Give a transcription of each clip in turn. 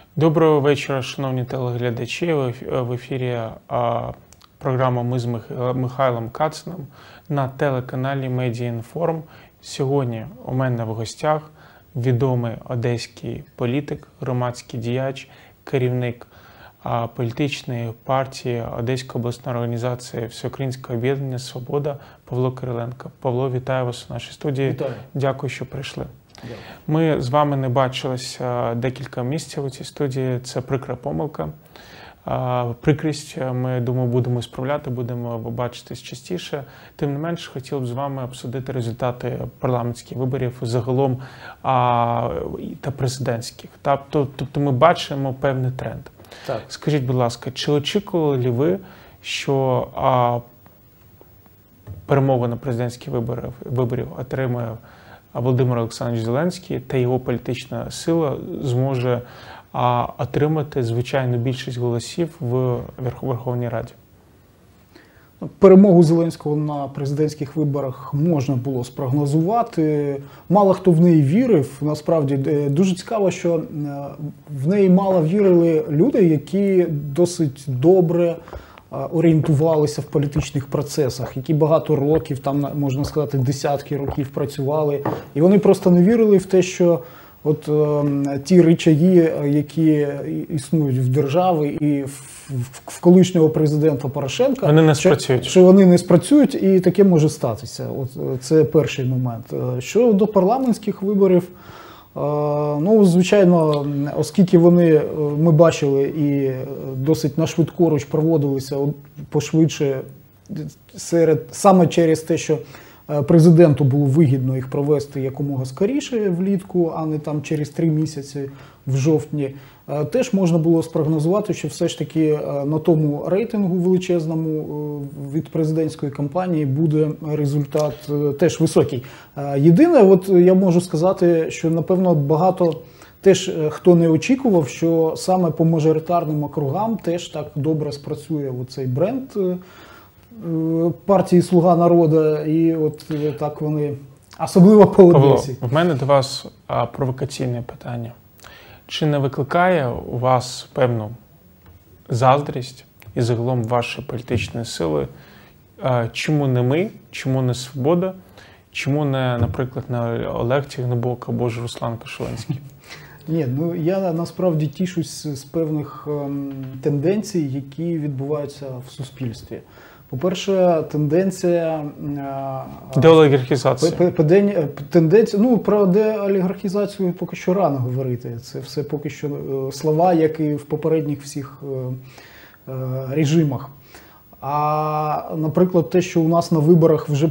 Доброго вечора, шановні телеглядачі. В ефірі програма «Ми з Михайлом Кацином» на телеканалі Медіаінформ. Сьогодні у мене в гостях відомий одеський політик, громадський діяч, керівник політичної партії Одеської обласної організації Всеукраїнське об'єднання «Свобода» Павло Кириленко. Павло, вітаю вас у нашій студії. Вітаю. Дякую, що прийшли. Дякую. Ми з вами не бачилися декілька місяців у цій студії. Це прикра помилка. Прикрість, ми, думаю, будемо справляти, будемо бачитись частіше. Тим не менш, хотів б з вами обсудити результати парламентських виборів загалом та президентських. Тобто ми бачимо певний тренд. Так. Скажіть, будь ласка, чи очікували ви, що перемогу на президентські виборів отримає Володимир Олександрович Зеленський та його політична сила зможе отримати звичайну більшість голосів в Верховній Раді? Перемогу Зеленського на президентських виборах можна було спрогнозувати. Мало хто в неї вірив. Насправді дуже цікаво, що в неї мало вірили люди, які досить добре орієнтувалися в політичних процесах, які багато років, там, можна сказати, десятки років працювали. І вони просто не вірили в те, що от ті рычаги, які існують в державі і в колишнього президента Порошенка, вони не спрацюють. Що вони не спрацюють, і таке може статися. От це перший момент. Щодо парламентських виборів, ну, звичайно, оскільки ми бачили і досить на швидкоруч проводилися пошвидше саме через те, що президенту було вигідно їх провести якомога скоріше влітку, а не там через 3 місяці в жовтні, теж можна було спрогнозувати, що все ж таки на тому рейтингу величезному від президентської кампанії буде результат теж високий. Єдине, от я можу сказати, що напевно багато теж хто не очікував, що саме по мажоритарним округам теж так добре спрацює оцей бренд партії «Слуга народу», і от так вони, особливо по Одесі. Павло, в мене до вас провокаційне питання. Чи не викликає у вас певну заздрість і загалом вашої політичної сили? Чому не ми, чому не «Свобода», чому не, наприклад, не Олег Тягнибок або ж Руслан Кошулинський? Ні, ну я насправді тішусь з певних тенденцій, які відбуваються в суспільстві. По-перше, тенденція деолігархізації. Тенденція, ну, про деолігархізацію поки що рано говорити. Це все поки що слова, як і в попередніх всіх режимах. А, наприклад, те, що у нас на виборах вже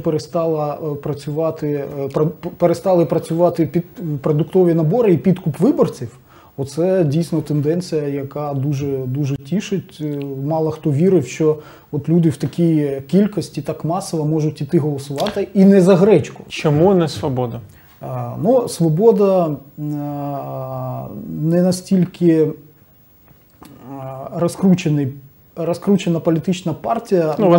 перестали працювати продуктові набори і підкуп виборців, оце дійсно тенденція, яка дуже тішить. Мало хто вірив, що от люди в такій кількості так масово можуть іти голосувати і не за гречку. Чому не «Свобода»? Ну, «Свобода» не настільки розкручена політична партія, ну,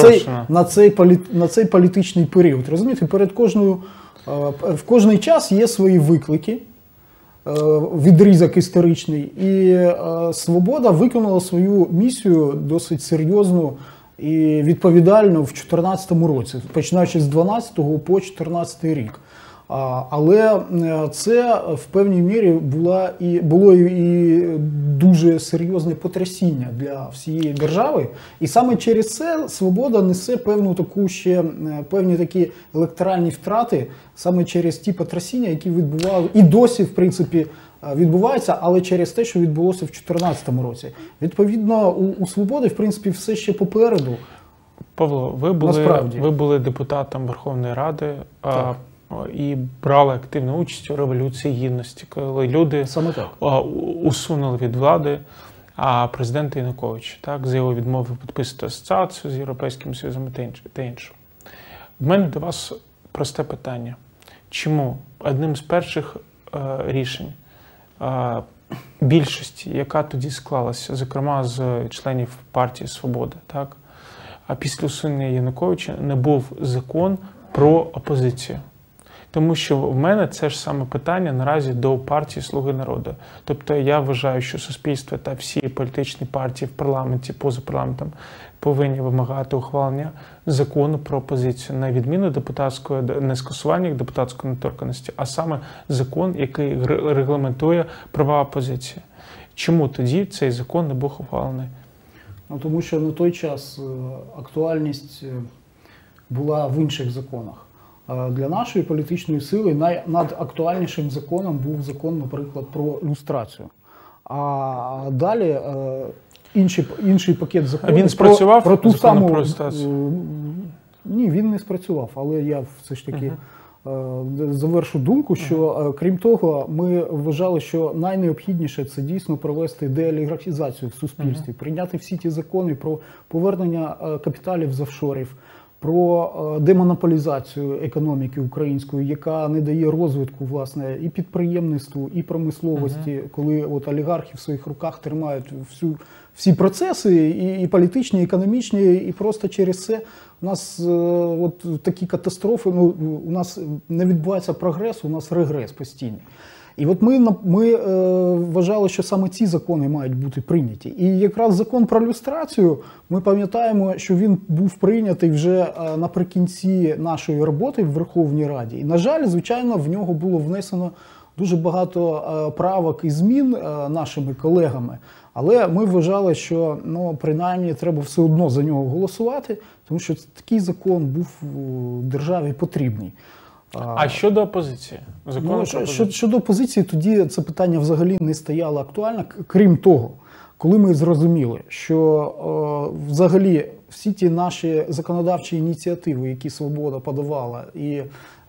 на цей політичний період. Розумієте, в кожний час є свої виклики, відрізок історичний, і «Свобода» виконала свою місію досить серйозну і відповідальну в 2014 році, починаючи з 2012 по 2014 рік. Але це в певній мірі було і дуже серйозне потрясіння для всієї держави. І саме через це «Свобода» несе певні такі електоральні втрати, саме через ті потрясіння, які відбували і досі, в принципі, відбуваються, але через те, що відбулося в 2014 році. Відповідно, у «Свободи», в принципі, все ще попереду. Павло, ви були депутатом Верховної Ради. Так. І брали активну участь у Революції Гідності, коли люди усунули від влади президента Януковича, так, за його відмову підписати асоціацію з Європейським Союзом та інше. В мене до вас просте питання. Чому одним з перших рішень більшості, яка тоді склалася, зокрема з членів партії «Свобода», так, а після усунення Януковича не був закон про опозицію? Тому що в мене це ж саме питання наразі до партії «Слуги народу». Тобто я вважаю, що суспільство та всі політичні партії в парламенті, поза парламентом повинні вимагати ухвалення закону про опозицію, на відміну депутатської, не скасування депутатської недоторканності, а саме закон, який регламентує права опозиції. Чому тоді цей закон не був ухвалений? Ну, тому що на той час актуальність була в інших законах. Для нашої політичної сили найактуальнішим законом був закон, наприклад, про люстрацію. А далі інший пакет законів. А він спрацював про ту саму люстрацію? Ні, він не спрацював, але я все ж таки завершу думку, що крім того, ми вважали, що найнеобхідніше це дійсно провести деолігархізацію в суспільстві, прийняти всі ті закони про повернення капіталів з офшорів, про демонополізацію економіки української, яка не дає розвитку, власне, і підприємництву, і промисловості, коли от олігархи в своїх руках тримають всі процеси, і політичні, і економічні, і просто через це у нас от такі катастрофи, ну, у нас не відбувається прогрес, у нас регрес постійний. І от ми вважали, що саме ці закони мають бути прийняті. І якраз закон про люстрацію, ми пам'ятаємо, що він був прийнятий вже наприкінці нашої роботи в Верховній Раді. І, на жаль, звичайно, в нього було внесено дуже багато правок і змін нашими колегами. Але ми вважали, що принаймні треба все одно за нього голосувати, тому що такий закон був державі потрібний. А щодо опозиції? Щодо опозиції, тоді це питання взагалі не стояло актуально. Крім того, коли ми зрозуміли, що взагалі всі ті наші законодавчі ініціативи, які «Свобода» подавала, і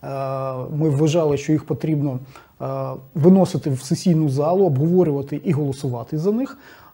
ми вважали, що їх потрібно виносити в сесійну залу, обговорювати і голосувати за них.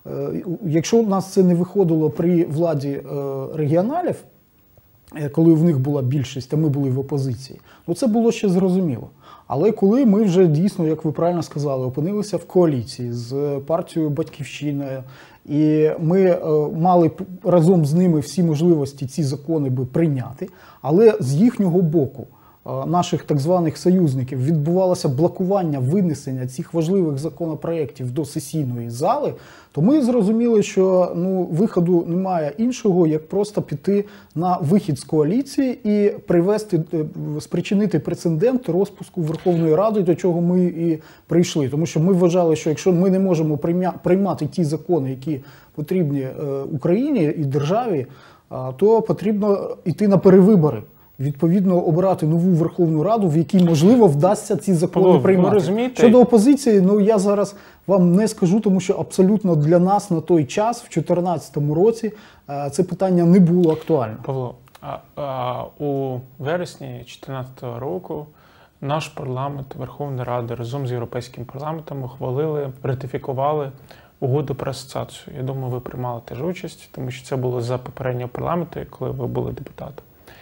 Якщо у нас це не виходило при владі регіоналів, коли в них була більшість, а ми були в опозиції, це було ще зрозуміло. Але коли ми вже дійсно, як ви правильно сказали, опинилися в коаліції з партією «Батьківщина», і ми мали разом з ними всі можливості ці закони би прийняти, але з їхнього боку, наших так званих союзників, відбувалося блокування винесення цих важливих законопроєктів до сесійної зали, то ми зрозуміли, що виходу немає іншого, як просто піти на вихід з коаліції і спричинити прецедент розпуску Верховної Ради, до чого ми і прийшли. Тому що ми вважали, що якщо ми не можемо приймати ті закони, які потрібні Україні і державі, то потрібно йти на перевибори. Відповідно, обирати нову Верховну Раду, в якій, можливо, вдасться ці закони приймати. Щодо опозиції, я зараз вам не скажу, тому що абсолютно для нас на той час, в 2014 році, це питання не було актуально. Павло, у вересні 2014 року наш парламент, Верховна Рада разом з Європейським парламентом ратифікували угоду про асоціацію. Я думаю, ви приймали теж участь, тому що це було за попереднього парламенту, коли ви були депутатом.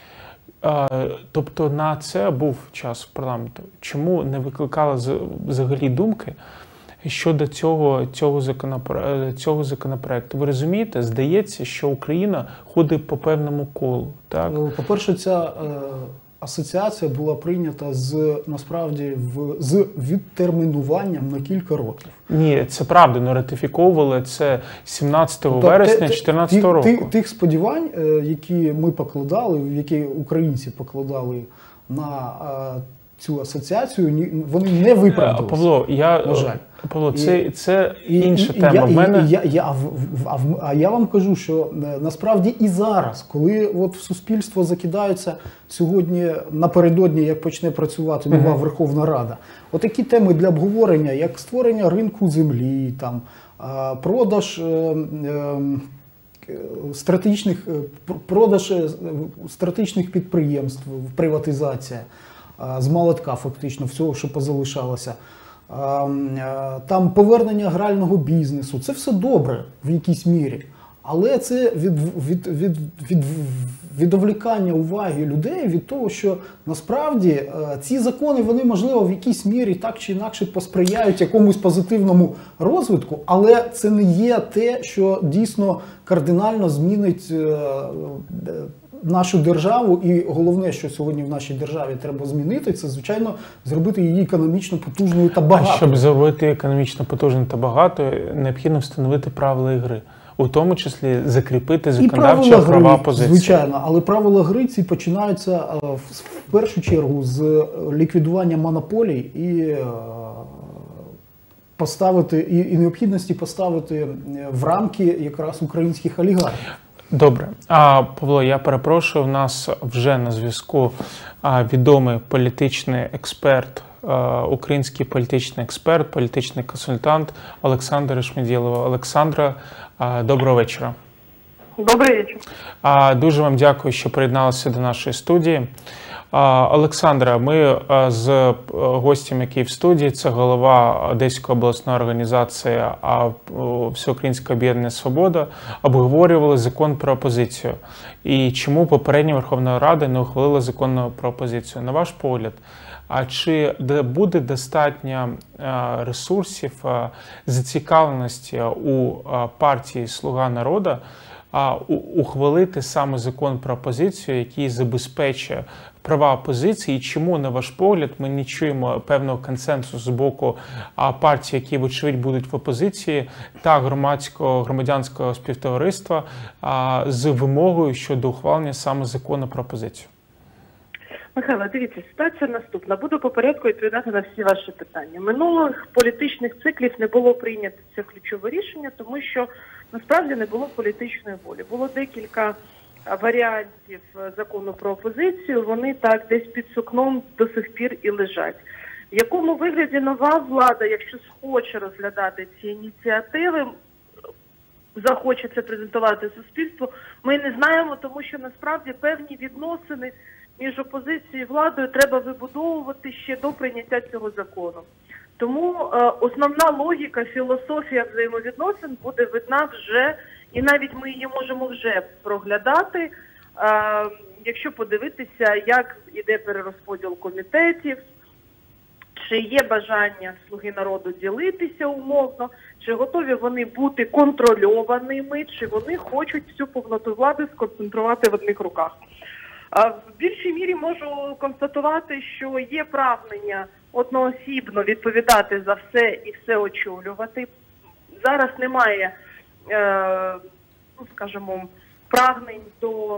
Тобто на це був час парламенту. Чому не викликали взагалі думки щодо цього законопроекту? Ви розумієте, здається, що Україна ходить по певному колу. Так? По-перше, ця асоціація була прийнята насправді з відтермінуванням на кілька років. Ні, це правда, але ратифіковували це 17 вересня 2014 року. Тих сподівань, які ми покладали, які українці покладали на цю асоціацію, вони не виправдалися. Павло, це інша тема. Я вам кажу, що насправді і зараз, коли в суспільство закидаються сьогодні, напередодні, як почне працювати нова Верховна Рада, отакі теми для обговорення, як створення ринку землі, продаж стратегічних підприємств, приватизація з молотка фактично, всього, що позалишалося. Там повернення грального бізнесу. Це все добре в якійсь мірі. Але це відволікання уваги людей від того, що насправді ці закони, вони, можливо, в якійсь мірі так чи інакше посприяють якомусь позитивному розвитку, але це не є те, що дійсно кардинально змінить нашу державу, і головне, що сьогодні в нашій державі треба змінити, це, звичайно, зробити її економічно потужною та багатою. А щоб зробити економічно потужною та багатою, необхідно встановити правила ігри. У тому числі закріпити законодавчі права опозиції. Звичайно, але правила гри ці починаються в першу чергу з ліквідування монополій і необхідності поставити в рамки якраз українських олігархів. Добре. Павло, я перепрошую, в нас вже на зв'язку відомий політичний експерт, український політичний експерт, політичний консультант Олександра Шмедєлова. Олександра, доброго вечора. Добрий вечір. Дуже вам дякую, що приєдналися до нашої студії. Олександра, ми з гостем, який в студії, це голова Одеської обласної організації Всеукраїнське об'єднання «Свобода», обговорювали закон про опозицію. І чому попередня Верховна Рада не ухвалила закон про опозицію? На ваш погляд, чи буде достатньо ресурсів, зацікавленості у партії «Слуга народу» ухвалити саме закон про опозицію, який забезпечує права опозиції, і чому, на ваш погляд, ми не чуємо певного консенсусу з боку партій, які, вочевидь, будуть в опозиції, та громадянського співтовариства з вимогою щодо ухвалення саме закону про опозицію? Михайло, дивіться, ситуація наступна. Буду по порядку відповідати на всі ваші питання. Минулих політичних циклів не було прийнято це ключове рішення, тому що насправді не було політичної волі. Було декілька варіантів закону про опозицію, вони так десь під сукном до сих пір і лежать. В якому вигляді нова влада, якщо схоче розглядати ці ініціативи, захоче це презентувати суспільству, ми не знаємо, тому що насправді певні відносини між опозицією і владою треба вибудовувати ще до прийняття цього закону. Тому основна логіка, філософія взаємовідносин буде видна вже, і навіть ми її можемо вже проглядати, якщо подивитися, як іде перерозподіл комітетів, чи є бажання «Слуги народу» ділитися умовно, чи готові вони бути контрольованими, чи вони хочуть всю повноту влади сконцентрувати в одних руках. В більшій мірі можу констатувати, що є прагнення одноосібно відповідати за все і все очолювати. Зараз немає, скажімо, прагнень до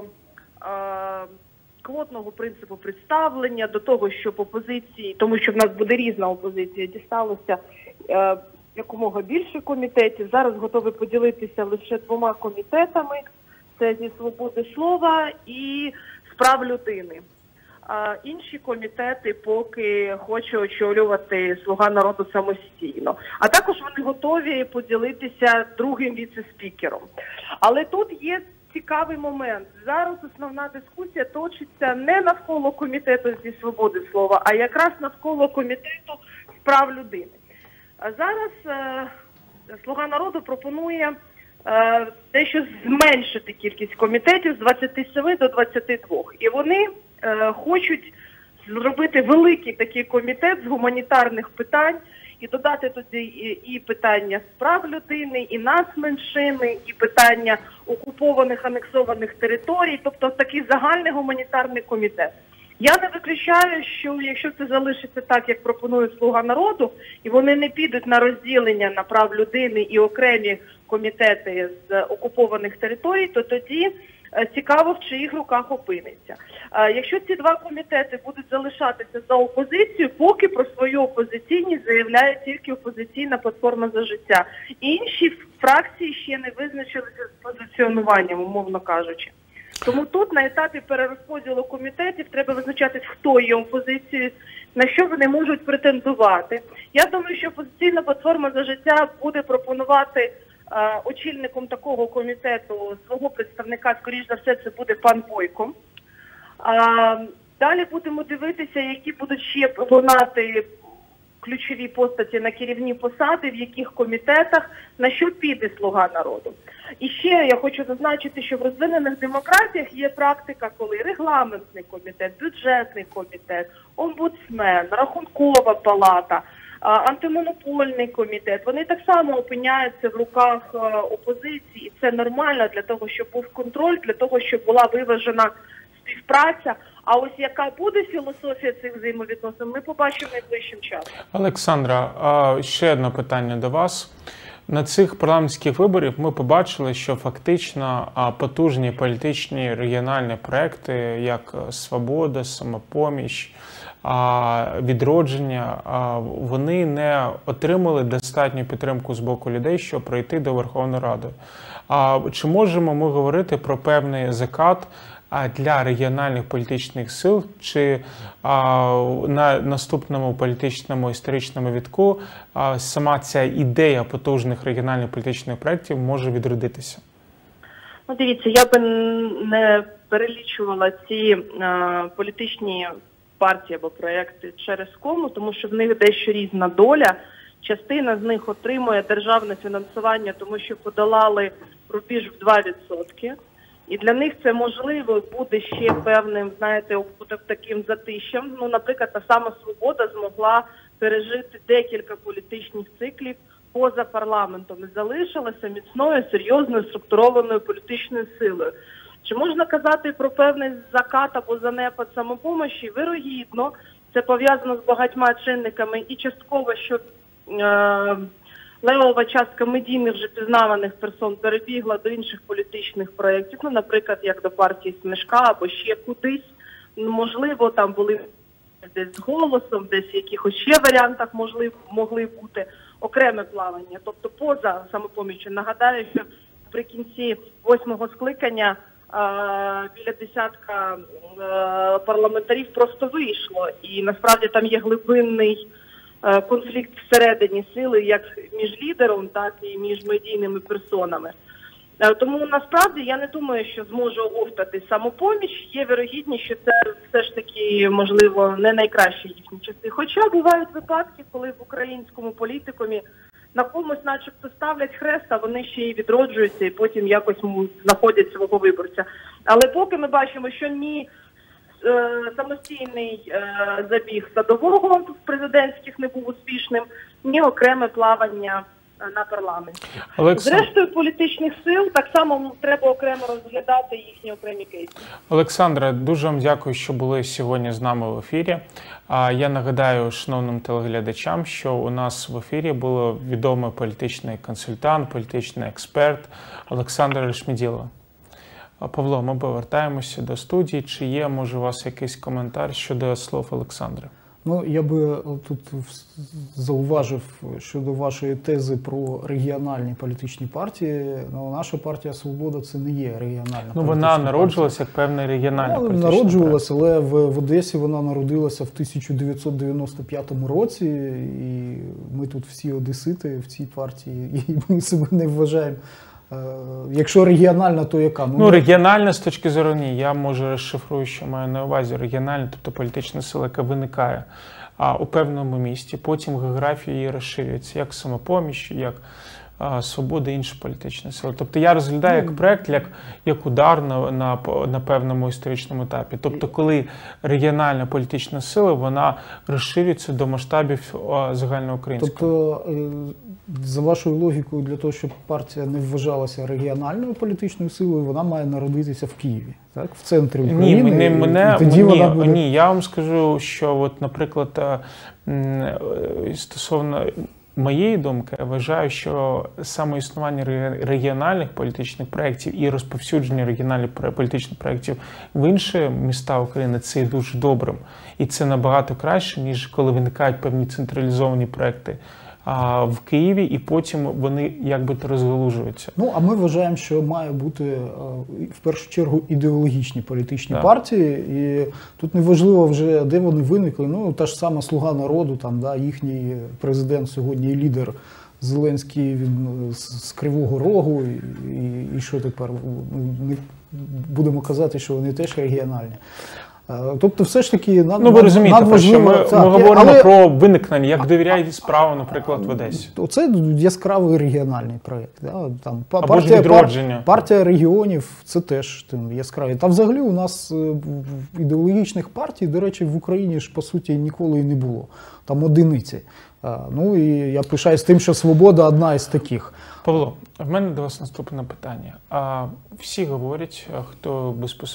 квотного принципу представлення, до того, щоб опозиції, тому що в нас буде різна опозиція, дісталося якомога більше комітетів. Зараз готові поділитися лише 2 комітетами. Це зі свободи слова і прав людини. Інші комітети поки хоче очолювати «Слуга народу» самостійно. А також вони готові поділитися другим віце-спікером. Але тут є цікавий момент. Зараз основна дискусія точиться не навколо комітету зі свободи слова, а якраз навколо комітету з прав людини. А зараз «Слуга народу» пропонує дещо зменшити кількість комітетів з 27 до 22. І вони хочуть зробити великий такий комітет з гуманітарних питань і додати туди і питання справ людини, і нацменшини, і питання окупованих, анексованих територій, тобто такий загальний гуманітарний комітет. Я не виключаю, що якщо це залишиться так, як пропонує «Слуга народу», і вони не підуть на розділення на прав людини і окремі комітети з окупованих територій, то тоді цікаво, в чиїх руках опиниться. Якщо ці 2 комітети будуть залишатися за опозицію, поки про свою опозиційність заявляє тільки «Опозиційна платформа за життя». Інші фракції ще не визначилися з позиціонуванням, умовно кажучи. Тому тут на етапі перерозподілу комітетів треба визначатись, хто є опозицією, на що вони можуть претендувати. Я думаю, що «Опозиційна платформа за життя» буде пропонувати очільником такого комітету свого представника, скоріш за все, це буде пан Бойко. Далі будемо дивитися, які будуть ще лунати ключові постаті на керівні посади, в яких комітетах, на що піде «Слуга народу». І ще я хочу зазначити, що в розвинених демократіях є практика, коли регламентний комітет, бюджетний комітет, омбудсмен, рахункова палата, антимонопольний комітет, вони так само опиняються в руках опозиції, і це нормально для того, щоб був контроль, для того, щоб була виважена співпраця. А ось яка буде філософія цих взаємовідносин, ми побачимо найближчим часом. Олександра, ще одне питання до вас. На цих парламентських виборах ми побачили, що фактично потужні політичні регіональні проекти, як «Свобода», «Самопоміч», «Відродження», вони не отримали достатню підтримку з боку людей, щоб пройти до Верховної Ради. Чи можемо ми говорити про певний закат для регіональних політичних сил, чи на наступному політичному історичному вітку сама ця ідея потужних регіональних політичних проєктів може відродитися? Ну, дивіться, я би не перелічувала ці політичні партії або проєкти через кому, тому що в них дещо різна доля. Частина з них отримує державне фінансування, тому що подолали рубіж в 2%. І для них це, можливо, буде ще певним, знаєте, таким затищем. Ну, наприклад, та сама «Свобода» змогла пережити декілька політичних циклів поза парламентом і залишилася міцною, серйозною, структурованою політичною силою. Чи можна казати про певний закат або занепад «Самопомочі»? Вирогідно, це пов'язано з багатьма чинниками і частково, що левова частка медійних вже пізнаваних персон перебігла до інших політичних проєктів, ну, наприклад, як до партії Смешка або ще кудись. Можливо, там були десь з «Голосом», десь в якихось ще варіантах могли бути окреме плавання. Тобто поза «Самопоміччю». Нагадаю, що наприкінці 8-го скликання біля десятка парламентарів просто вийшло. І насправді там є глибинний конфлікт всередині сили, як між лідером, так і між медійними персонами. Тому насправді я не думаю, що зможе оговтати «Самопоміч». Є вірогідність, що це все ж таки, можливо, не найкращі їхні часи. Хоча бувають випадки, коли в українському політикумі на комусь начебто ставлять хрест, а вони ще й відроджуються і потім якось знаходять свого виборця. Але поки ми бачимо, що ні самостійний забіг Садового в президентських не був успішним, ні окреме плавання на парламенті. Зрештою, політичних сил так само треба окремо розглядати їхні окремі кейси. Олександра, дуже вам дякую, що були сьогодні з нами в ефірі. Я нагадаю шановним телеглядачам, що у нас в ефірі був відомий політичний консультант, політичний експерт Олександр Решмеділов. Павло, ми повертаємося до студії. Чи є, може, у вас якийсь коментар щодо слов Олександра? Ну, я би тут зауважив щодо вашої тези про регіональні політичні партії. Ну, наша партія «Свобода» – це не є регіональна політична партія. Вона народжувалася як певна регіональна політична партія. Народжувалася, але в Одесі вона народилася в 1995 році. І ми тут всі одесити в цій партії, і ми себе не вважаємо. Якщо регіональна, то яка? Ну, регіональна з точки зору ні. Я, може, розшифрую, що маю на увазі. Регіональна, тобто політична сила, яка виникає у певному місті. Потім географія її розширюється, як «Самопоміч», як «Свобода» і інші політичні сили. Тобто я розглядаю як проєкт, як удар на певному історичному етапі. Тобто коли регіональна політична сила, вона розширюється до масштабів загальноукраїнського. Тобто, за вашою логікою, для того, щоб партія не вважалася регіональною політичною силою, вона має народитися в Києві, так? В центрі України. Ні, я вам скажу, що, от, наприклад, стосовно моєї думки, я вважаю, що саме існування регіональних політичних проєктів і розповсюдження регіональних політичних проєктів в інші міста України – це є дуже добрим. І це набагато краще, ніж коли виникають певні централізовані проєкти в Києві, і потім вони якби-то розгалужуються. Ну, а ми вважаємо, що має бути в першу чергу ідеологічні політичні партії, і тут неважливо вже, де вони виникли. Ну, та ж сама «Слуга народу», там, да, їхній президент сьогодні і лідер Зеленський, він з Кривого Рогу, і що тепер? Будемо казати, що вони теж регіональні. Тобто все ж таки ви розумієте, про що ми говоримо про виникнення, як довіряють справу, наприклад, в Одесі. Це яскравий регіональний проєкт. Там, або ж «Відродження». Партія регіонів – це теж яскравий. Та взагалі у нас ідеологічних партій, до речі, в Україні ж по суті ніколи і не було. Там одиниці. Ну і я пишаюсь тим, що «Свобода» одна із таких. Павло, в мене до вас наступне питання. Всі говорять, хто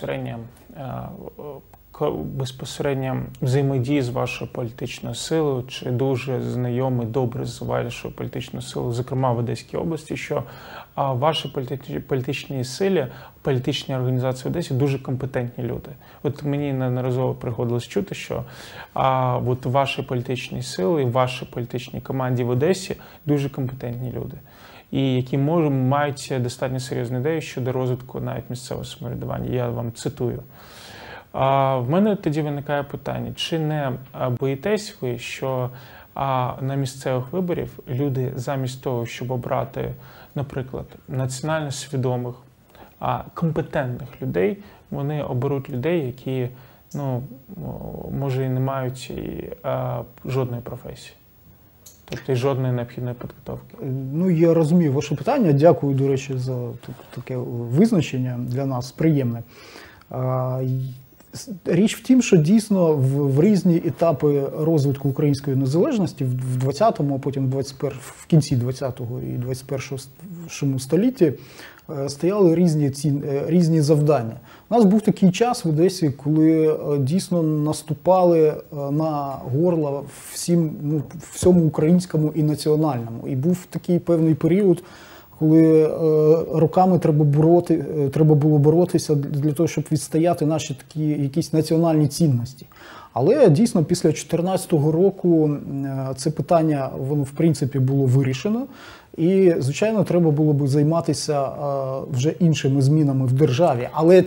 безпосередньо взаємодіє з вашою політичною силою, чи дуже знайомий добре з вашою політичною силою, зокрема в Одеській області, що ваші політичні силі, політичні організації в Одесі дуже компетентні люди. От мені неодноразово приходилось чути, що от ваші політичні сили, ваші політичній команді в Одесі дуже компетентні люди. І які мають достатньо серйозну ідею щодо розвитку навіть місцевого самоврядування. Я вам цитую. В мене тоді виникає питання, чи не боїтесь ви, що на місцевих виборах люди замість того, щоб обрати, наприклад, національно свідомих, компетентних людей, вони оберуть людей, які, може, і не мають жодної професії? Тобто жодної необхідної підготовки. Ну, я розумію ваше питання. Дякую, до речі, за таке визначення для нас приємне. Річ в тім, що дійсно в різні етапи розвитку української незалежності в 20-му, а потім в кінці 20-го і 21-му столітті стояли різні завдання. У нас був такий час в Одесі, коли дійсно наступали на горло всьому українському і національному. І був такий певний період, коли роками треба було боротися для того, щоб відстояти наші такі якісь національні цінності. Але дійсно після 2014 року це питання, воно в принципі було вирішено. І, звичайно, треба було б займатися вже іншими змінами в державі. Але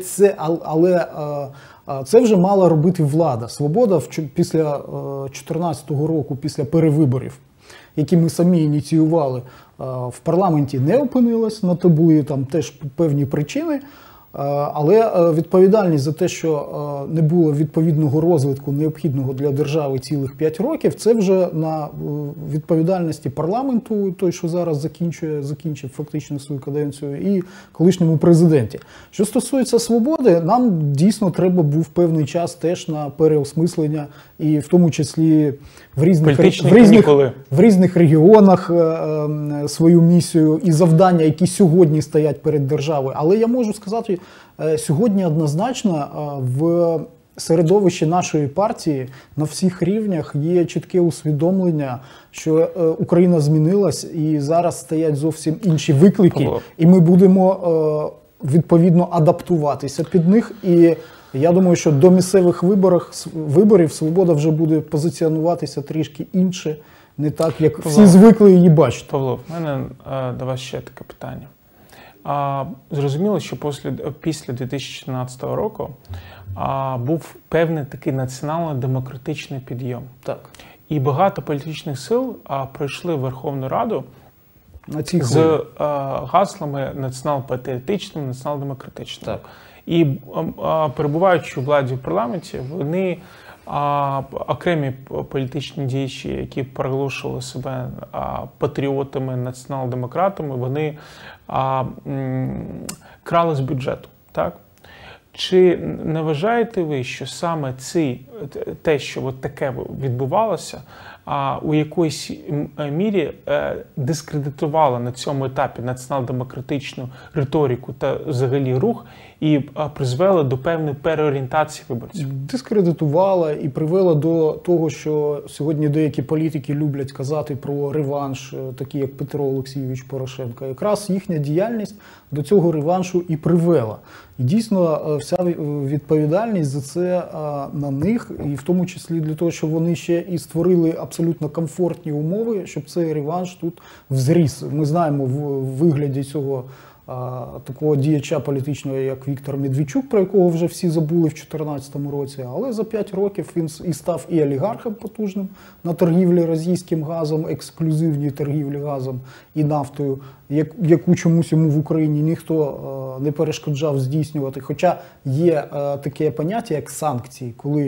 це вже мала робити влада. «Свобода» після 2014 року, після перевиборів, які ми самі ініціювали, в парламенті не опинилась, на то були там теж певні причини, але відповідальність за те, що не було відповідного розвитку, необхідного для держави цілих 5 років, це вже на відповідальності парламенту, той, що зараз закінчив фактично свою каденцію, і колишньому президенті. Що стосується «Свободи», нам дійсно треба був певний час теж на переосмислення, і в тому числі в різних регіонах свою місію і завдання, які сьогодні стоять перед державою. Але я можу сказати, сьогодні однозначно в середовищі нашої партії на всіх рівнях є чітке усвідомлення, що Україна змінилась і зараз стоять зовсім інші виклики, і ми будемо відповідно адаптуватися під них. І я думаю, що до місцевих виборів «Свобода» вже буде позиціонуватися трішки інше, не так, як всі звикли її бачити. Павло, в мене до вас ще таке питання. Зрозуміло, що після 2014 року був певний такий національно-демократичний підйом. Так. І багато політичних сил прийшли в Верховну Раду з гаслами націонал-патріотичним, націонал-демократичним. Так. І перебуваючи у владі в парламенті, вони, окремі політичні діячі, які проголошували себе патріотами, націонал-демократами, вони крали з бюджету. Так? Чи не вважаєте ви, що саме те, що от таке відбувалося, у якоїсь мірі дискредитувало на цьому етапі націонал-демократичну риторику та взагалі рух і призвело до певної переорієнтації виборців? Дискредитувала і привела до того, що сьогодні деякі політики люблять казати про реванш, такі як Петро Олексійович Порошенко. Якраз їхня діяльність до цього реваншу і привела. І дійсно вся відповідальність за це на них, і в тому числі для того, щоб вони ще і створили абсолютно комфортні умови, щоб цей реванш тут взріс. Ми знаємо в вигляді цього такого діяча політичного, як Віктор Медведчук, про якого вже всі забули в 2014 році, але за 5 років він і став і олігархом потужним на торгівлі російським газом, ексклюзивній торгівлі газом і нафтою, яку чомусь йому в Україні ніхто не перешкоджав здійснювати. Хоча є таке поняття, як санкції, коли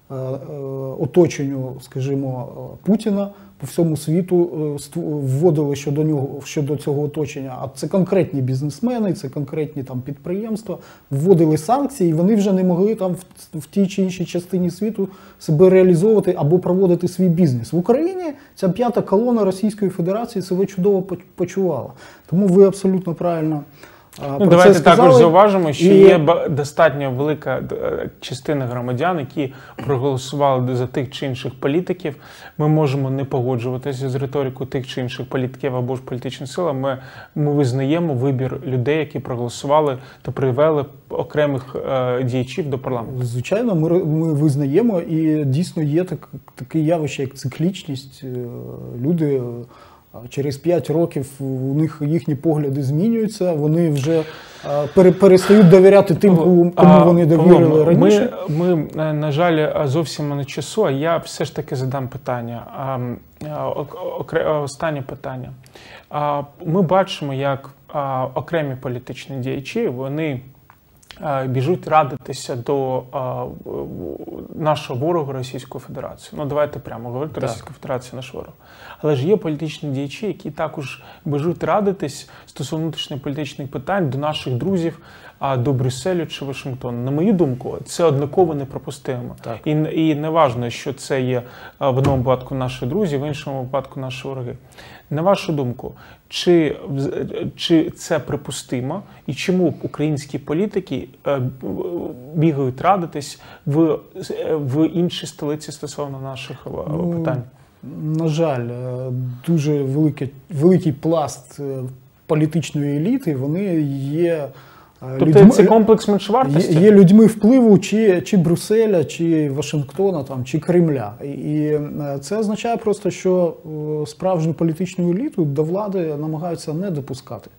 оточенню, скажімо, Путіна по всьому світу вводили щодо цього оточення. А це конкретні бізнесмени, це конкретні там підприємства, вводили санкції, і вони вже не могли там в тій чи іншій частині світу себе реалізовувати або проводити свій бізнес. В Україні ця п'ята колона Російської Федерації себе чудово почувала. Тому ви абсолютно правильно давайте також зауважимо, що є достатньо велика частина громадян, які проголосували за тих чи інших політиків. Ми можемо не погоджуватися з риторикою тих чи інших політиків або ж політичних сил. Ми визнаємо вибір людей, які проголосували та привели окремих діячів до парламенту. Звичайно, ми визнаємо, і дійсно є таке явище, як циклічність. Люди через 5 років у них їхні погляди змінюються, вони вже перестають довіряти тим, кому вони довірили раніше. Ми, на жаль, зовсім не часу, а я все ж таки задам питання. Останнє питання. Ми бачимо, як окремі політичні діячі, вони біжуть радитися до нашого ворога Російської Федерації. Ну, давайте прямо говорити, Російська Федерація наш ворог. Але ж є політичні діячі, які також біжуть радитись стосовно внутрішньополітичних питань до наших друзів, до Брюсселю чи Вашингтону. На мою думку, це однаково неприпустимо. І не важливо, що це є в одному випадку наші друзі, в іншому випадку наші вороги. На вашу думку, чи це припустимо і чому українські політики бігають радитись в інші столиці стосовно наших питань? На жаль, дуже великий пласт політичної еліти, вони є тобто це комплекс меншовартості? Є людьми впливу чи Брюсселя, чи Вашингтона, там, чи Кремля. І це означає просто, що справжню політичну еліту до влади намагаються не допускати.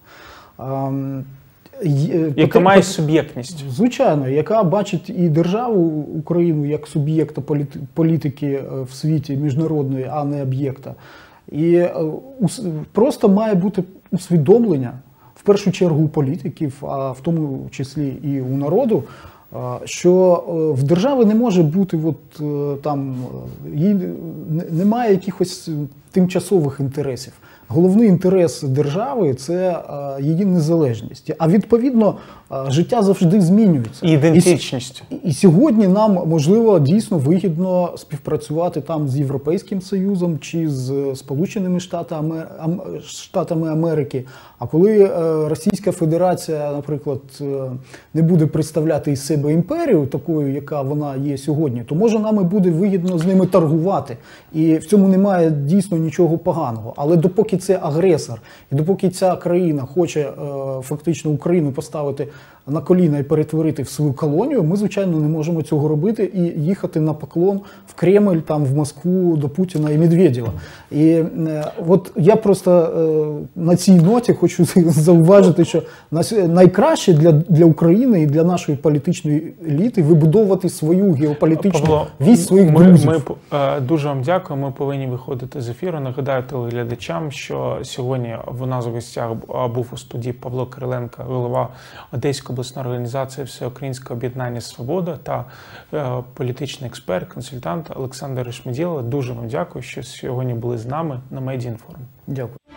Яка має суб'єктність. Звичайно, яка бачить і державу Україну як суб'єкта політики в світі міжнародної, а не об'єкта. І просто має бути усвідомлення, в першу чергу у політиків, а в тому числі і у народу, що в держави не може бути, немає якихось тимчасових інтересів. Головний інтерес держави – це її незалежність. А відповідно, життя завжди змінюється. Ідентичність. І сьогодні нам, можливо, дійсно вигідно співпрацювати там з Європейським Союзом чи з Сполученими Штатами Америки. А коли Російська Федерація, наприклад, не буде представляти із себе імперію, такою, яка вона є сьогодні, то, може, нам і буде вигідно з ними торгувати. І в цьому немає дійсно нічого поганого. Але допоки це агресор, і допоки ця країна хоче фактично Україну поставити на коліна і перетворити в свою колонію, ми, звичайно, не можемо цього робити і їхати на поклон в Кремль, там, в Москву до Путіна і Медведєва. І от я просто на цій ноті хочу зауважити, що найкраще для України і для нашої політичної еліти вибудовувати свою геополітичну вісь своїх друзів. Ми дуже вам дякую. Ми повинні виходити з ефіру. Нагадаю телеглядачам, що сьогодні в нас в гостях був у студії Павло Кириленко, голова Одеської обласної організації Всеукраїнське об'єднання «Свобода» та політичний експерт, консультант Олександр Решмедєлов. Дуже вам дякую, що сьогодні були з нами на Медіаінформ. Дякую.